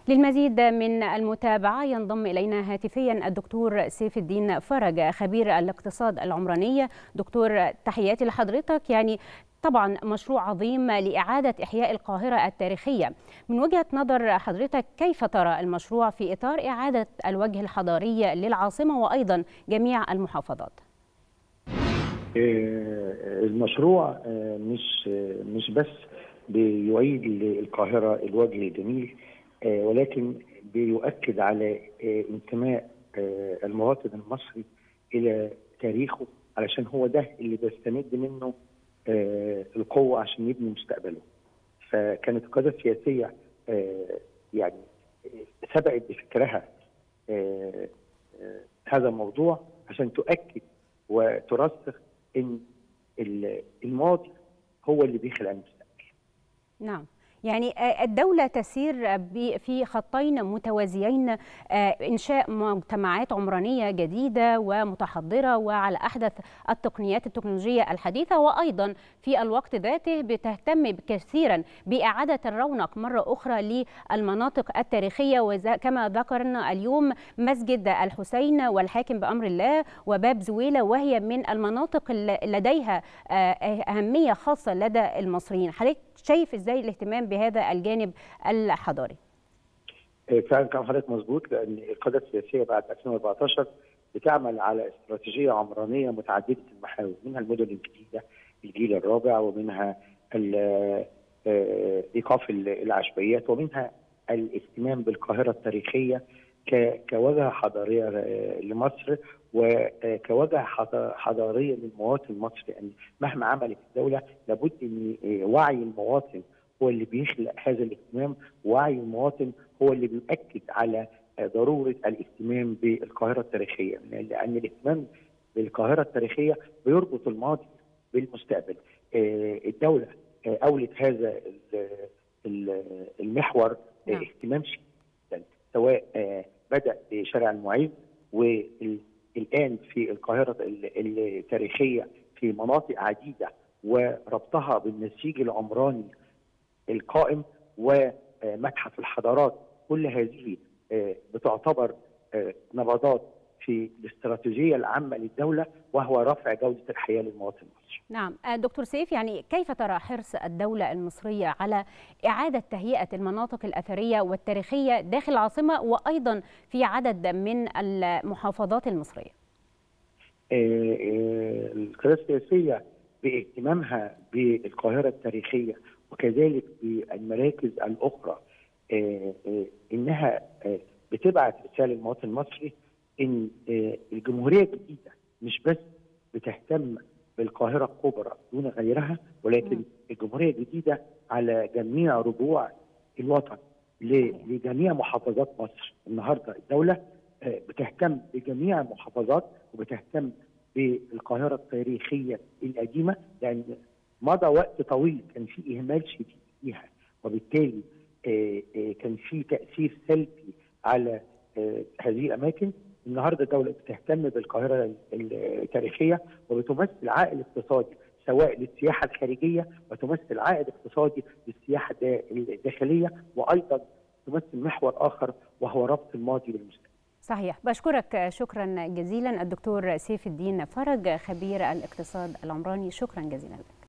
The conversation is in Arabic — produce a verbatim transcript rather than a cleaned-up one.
للمزيد من المتابعة ينضم إلينا هاتفيا الدكتور سيف الدين فرج خبير الاقتصاد العمراني. دكتور، تحياتي لحضرتك. يعني طبعا مشروع عظيم لإعادة إحياء القاهرة التاريخية. من وجهة نظر حضرتك كيف ترى المشروع في إطار إعادة الوجه الحضاري للعاصمة وأيضا جميع المحافظات؟ المشروع مش مش بس بيعيد للقاهرة الوجه الجميل، ولكن بيؤكد على انتماء المواطن المصري إلى تاريخه، علشان هو ده اللي بيستمد منه القوة عشان يبني مستقبله. فكانت القيادة السياسية يعني سبقت بفكرها هذا الموضوع عشان تؤكد وترسخ ان الماضي هو اللي بيخلق المستقبل. نعم، يعني الدولة تسير في خطين متوازيين، إنشاء مجتمعات عمرانية جديدة ومتحضرة وعلى أحدث التقنيات التكنولوجية الحديثة، وأيضا في الوقت ذاته بتهتم كثيرا بإعادة الرونق مرة أخرى للمناطق التاريخية، وكما ذكرنا اليوم مسجد الحسين والحاكم بأمر الله وباب زويلة، وهي من المناطق لديها أهمية خاصة لدى المصريين. حضرتك شايف إزاي الاهتمام بهذا الجانب الحضاري؟ فعلا كلام حضرتك مظبوط، لان القياده السياسيه بعد ألفين وأربعتاشر بتعمل على استراتيجيه عمرانيه متعدده المحاور، منها المدن الجديده الجيل الرابع، ومنها ايقاف العشوائيات، ومنها الاهتمام بالقاهره التاريخيه كوجهه حضاريه لمصر وكوجهه حضاريه للمواطن المصري. يعني مهما عملت الدوله لابد ان وعي المواطن هو اللي بيخلق هذا الاهتمام، ووعي المواطن هو اللي بيؤكد على ضروره الاهتمام بالقاهره التاريخيه، لان الاهتمام بالقاهره التاريخيه بيربط الماضي بالمستقبل. الدوله اولت هذا المحور اهتمام شديد، سواء بدأ بشارع المعز، والآن في القاهرة التاريخية في مناطق عديدة، وربطها بالنسيج العمراني القائم ومتحف الحضارات. كل هذه بتعتبر نبضات في الاستراتيجية العامة للدولة، وهو رفع جودة الحياة للمواطن المصري. نعم دكتور سيف، يعني كيف ترى حرص الدولة المصرية على إعادة تهيئة المناطق الأثرية والتاريخية داخل العاصمة وأيضا في عدد من المحافظات المصرية؟ القيادة السياسية باهتمامها بالقاهرة التاريخية وكذلك بالمراكز الأخرى إنها بتبعت رسالة للمواطن المصري إن الجمهورية الجديدة مش بس بتهتم بالقاهرة الكبرى دون غيرها، ولكن الجمهورية الجديدة على جميع ربوع الوطن لجميع محافظات مصر. النهارده الدولة بتهتم بجميع المحافظات وبتهتم بالقاهرة التاريخية القديمة، لأن مضى وقت طويل كان في إهمال شديد فيها، وبالتالي كان في تأثير سلبي على هذه الأماكن. النهارده الدولة بتهتم بالقاهرة التاريخية وبتمثل عائد اقتصادي سواء للسياحة الخارجية، وتمثل عائد اقتصادي للسياحة الداخلية، وأيضا تمثل محور آخر وهو ربط الماضي بالمستقبل. صحيح. بشكرك شكرا جزيلا الدكتور سيف الدين فرج خبير الاقتصاد العمراني، شكرا جزيلا لك.